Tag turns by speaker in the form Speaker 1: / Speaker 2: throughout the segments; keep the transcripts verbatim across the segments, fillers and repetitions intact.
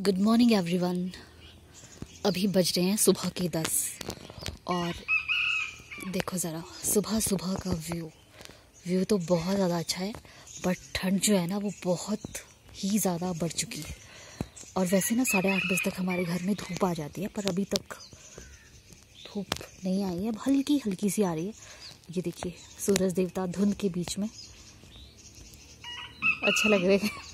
Speaker 1: Good morning everyone. अभी बज रहे हैं सुबह के दस और देखो ज़रा सुबह सुबह का व्यू व्यू तो बहुत ज़्यादा अच्छा है, बट ठंड जो है ना वो बहुत ही ज़्यादा बढ़ चुकी है। और वैसे ना साढ़े आठ बजे तक हमारे घर में धूप आ जाती है, पर अभी तक धूप नहीं आई है, अब हल्की हल्की सी आ रही है। ये देखिए सूरज देवता धुंध के बीच में अच्छा लग रहा है।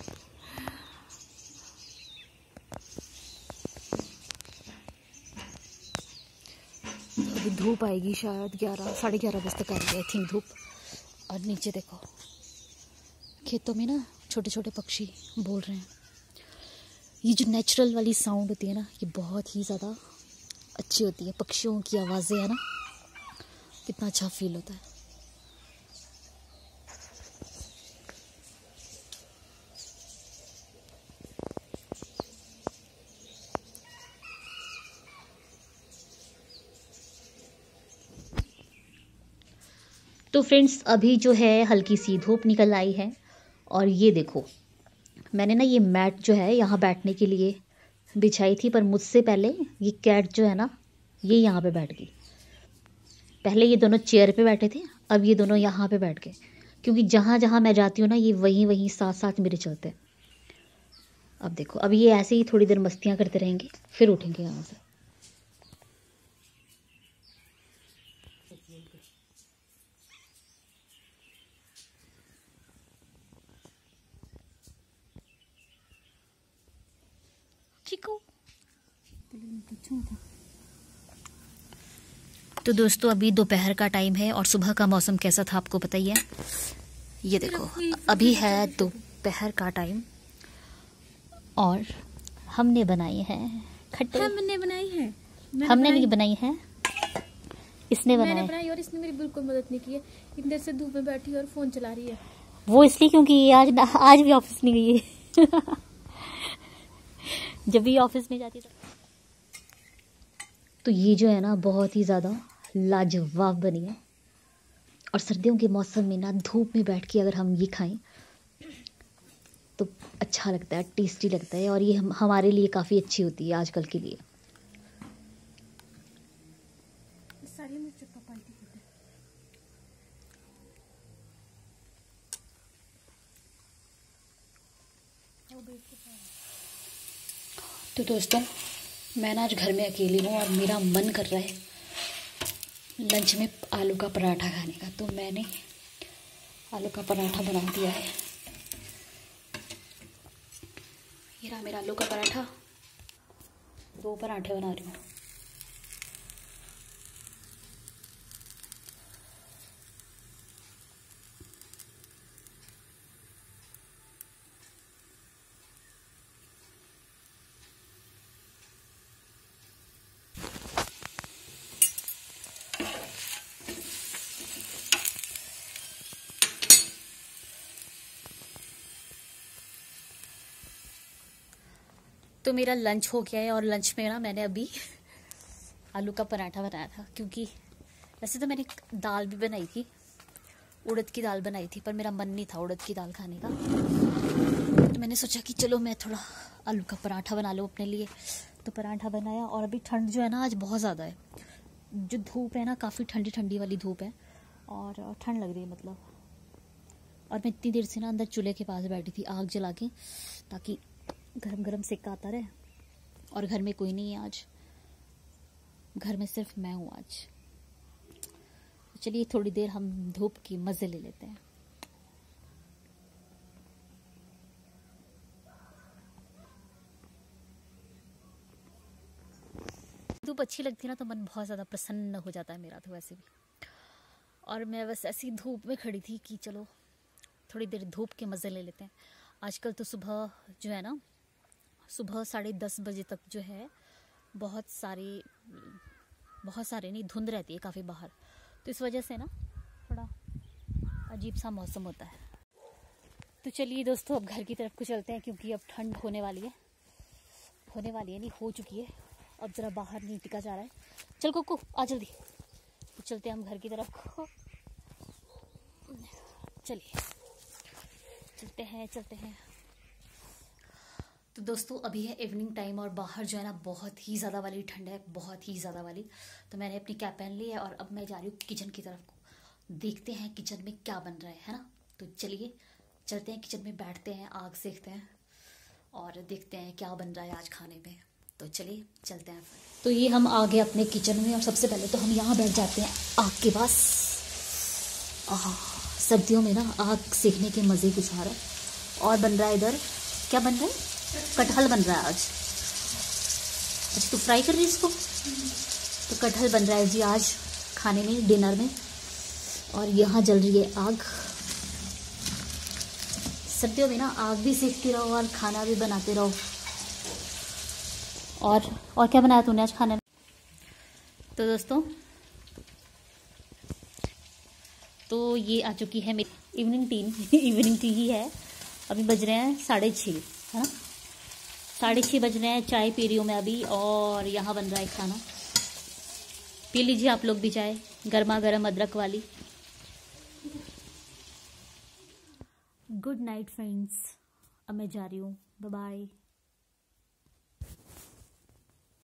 Speaker 1: अभी धूप आएगी शायद ग्यारह साढ़े ग्यारह बजे तक आएगी आई थिंक धूप। और नीचे देखो खेतों में ना छोटे छोटे पक्षी बोल रहे हैं। ये जो नेचुरल वाली साउंड होती है ना, ये बहुत ही ज़्यादा अच्छी होती है। पक्षियों की आवाज़ें है ना, कितना अच्छा फील होता है। तो फ्रेंड्स अभी जो है हल्की सी धूप निकल आई है और ये देखो मैंने ना ये मैट जो है यहाँ बैठने के लिए बिछाई थी, पर मुझसे पहले ये कैट जो है ना ये यहाँ पे बैठ गई। पहले ये दोनों चेयर पे बैठे थे, अब ये दोनों यहाँ पे बैठ गए, क्योंकि जहाँ जहाँ मैं जाती हूँ ना ये वहीं वहीं साथ साथ मेरे चलते हैं। अब देखो अब ये ऐसे ही थोड़ी देर मस्तियाँ करते रहेंगे, फिर उठेंगे यहाँ से। चिकू तो दोस्तों अभी दोपहर का टाइम है और सुबह का मौसम कैसा था आपको पता ही है। ये देखो अभी है दोपहर का टाइम और हमने बनाई है खट्टे।
Speaker 2: हमने बनाई है
Speaker 1: हमने नहीं बनाई है, इसने बनाई
Speaker 2: मैंने बनाई और इसने मेरी बिल्कुल मदद नहीं की है। इतनी देर से धूप में बैठी और फोन चला रही है।
Speaker 1: वो इसलिए क्योंकि आज आज भी ऑफिस नहीं गई है। जब भी ऑफिस नहीं जाती तो तो ये जो है ना बहुत ही ज़्यादा लाजवाब बनी है। और सर्दियों के मौसम में ना धूप में बैठ के अगर हम ये खाएं तो अच्छा लगता है, टेस्टी लगता है, और ये हम हमारे लिए काफ़ी अच्छी होती है आजकल के लिए। तो दोस्तों मैं ना आज घर में अकेली हूँ और मेरा मन कर रहा है लंच में आलू का पराठा खाने का, तो मैंने आलू का पराठा बना दिया है। ये रहा मेरा आलू का पराठा, दो पराठे बना रही हूँ। तो मेरा लंच हो गया है और लंच में ना मैंने अभी आलू का पराठा बनाया था, क्योंकि वैसे तो मैंने दाल भी बनाई थी, उड़द की दाल बनाई थी, पर मेरा मन नहीं था उड़द की दाल खाने का। तो मैंने सोचा कि चलो मैं थोड़ा आलू का पराठा बना लूँ अपने लिए, तो पराठा बनाया। और अभी ठंड जो है ना आज बहुत ज़्यादा है, जो धूप है ना काफ़ी ठंडी ठंडी वाली धूप है और ठंड लग रही है मतलब। और मैं इतनी देर से ना अंदर चूल्हे के पास बैठी थी आग जला के, ताकि गरम गरम सेका आता रहे। और घर में कोई नहीं है आज, घर में सिर्फ मैं हूँ आज। चलिए थोड़ी देर हम धूप की मजे ले लेते हैं। धूप अच्छी लगती है ना तो मन बहुत ज़्यादा प्रसन्न हो जाता है मेरा तो वैसे भी। और मैं बस ऐसी धूप में खड़ी थी कि चलो थोड़ी देर धूप के मज़े ले लेते हैं। आजकल तो सुबह जो है ना सुबह साढ़े दस बजे तक जो है बहुत सारे बहुत सारे नहीं धुंध रहती है काफ़ी बाहर, तो इस वजह से ना थोड़ा अजीब सा मौसम होता है। तो चलिए दोस्तों अब घर की तरफ को चलते हैं, क्योंकि अब ठंड होने वाली है होने वाली है नहीं हो चुकी है। अब ज़रा बाहर नहीं टिका जा रहा है। चल कुकू आ जल्दी, तो चलते हैं हम घर की तरफ को। चलिए चलते हैं चलते हैं तो दोस्तों अभी है इवनिंग टाइम और बाहर जो है ना बहुत ही ज़्यादा वाली ठंड है, बहुत ही ज़्यादा वाली। तो मैंने अपनी कैप पहन ली है और अब मैं जा रही हूँ किचन की तरफ को। देखते हैं किचन में क्या बन रहा है है ना। तो चलिए चलते हैं किचन में, बैठते हैं, आग सेकते हैं और देखते हैं क्या बन रहा है आज खाने में। तो चलिए चलते हैं। तो ये हम आ गए अपने किचन में और सबसे पहले तो हम यहाँ बैठ जाते हैं आग के पास। आह, सर्दियों में ना आग सेकने के मज़े कुछ आ रहा है। और बन रहा है इधर, क्या बन रहा है? कटहल बन रहा है आज। अच्छा, तो फ्राई कर रही है इसको? तो कटहल बन रहा है जी आज खाने में, डिनर में। और यहाँ जल रही है आग। सर्दियों में ना आग भी सेकती रहो और खाना भी बनाते रहो। और और क्या बनाया तूने आज खाने में? तो दोस्तों तो ये आ चुकी है मेरी इवनिंग टी इवनिंग टी ही है। अभी बज रहे हैं साढ़े छः, है ना, साढ़े छः बज रहे हैं। चाय पी रही हूँ मैं अभी और यहाँ बन रहा है खाना। पी लीजिए आप लोग भी चाय, गर्मा गर्म अदरक वाली। गुड नाइट फ्रेंड्स, अब मैं जा रही हूँ, बाय बाय।